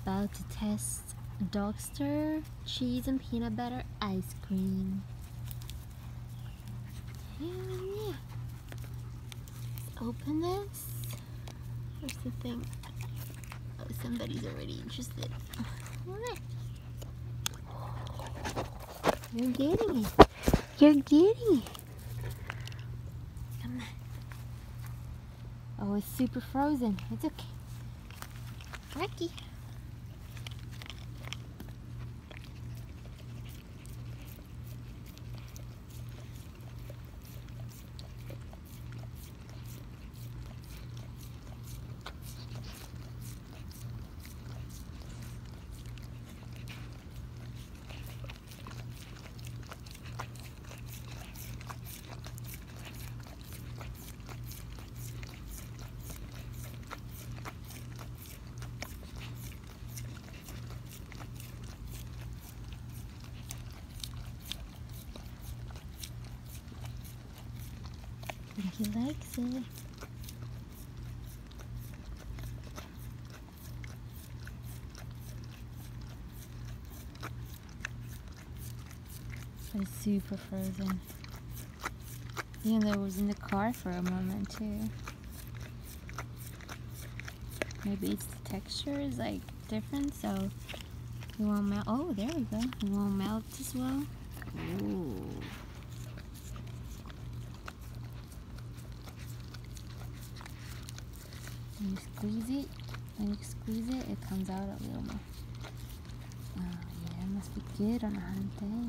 about to test Dogster cheese and peanut butter ice cream. Yeah. Let's open this. Where's the thing? Oh, somebody's already interested. What? You're getting it. You're getting it. Come on. Oh, it's super frozen. It's okay. Rocky. I think he likes it. But it's super frozen. Even though it was in the car for a moment too. Maybe it's the texture is like different, so it won't melt. Oh, there we go. It won't melt as well. Ooh. When you squeeze it, it comes out a little more. Oh yeah, it must be good on a hot day.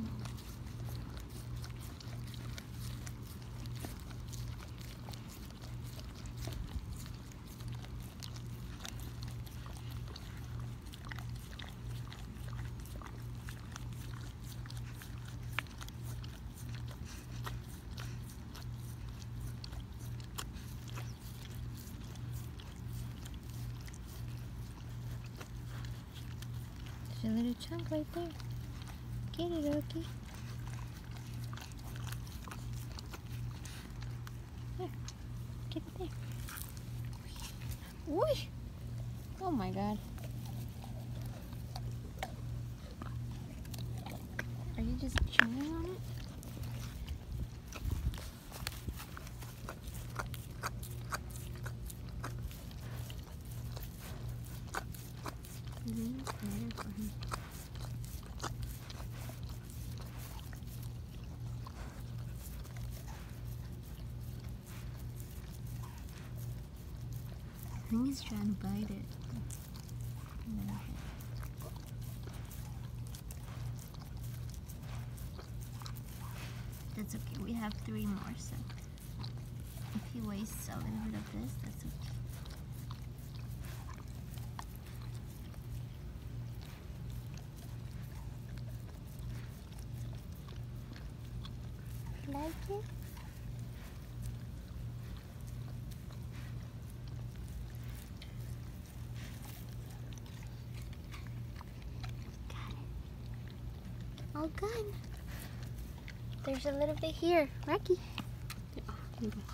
There's a little chunk right there. Get it, Okie. There. Get it there. Whoosh! Oh my god. Are you just chewing on it? I think he's trying to bite it. That's okay, we have 3 more, so if he wastes a little bit of this, that's okay. Like it? All gone. There's a little bit here. Rocky. Oh, here we go.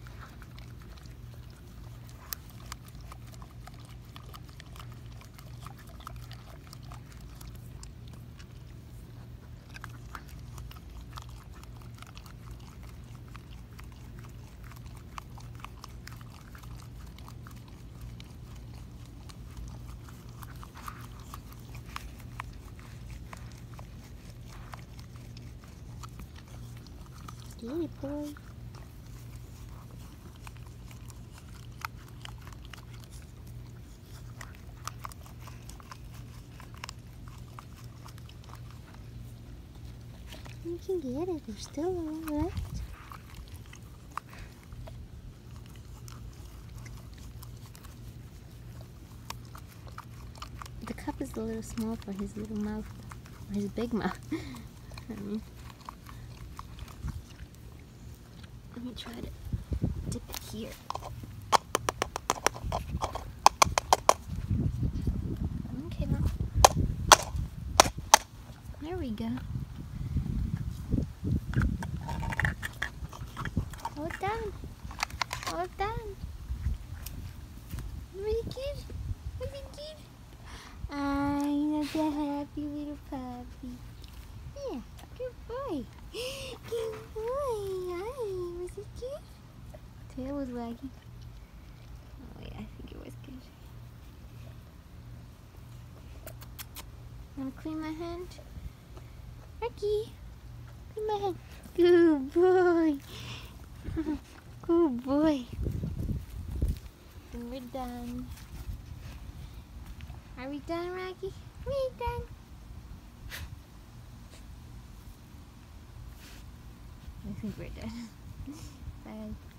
Get it, boy. You can get it. There's still a lot left. The cup is a little small for his little mouth, or his big mouth. I mean, let me try to dip it here. Okay, now. There we go. All done. All done. Really good. Really good. the happy little puppy. Yeah, good boy. Good boy. Hi, was it cute? Tail was wagging. Oh yeah, I think it was good. Wanna clean my hand? Rocky, clean my hand. Good boy. Good boy. And we're done. Are we done, Rocky? We're done. I think we're done. Bye.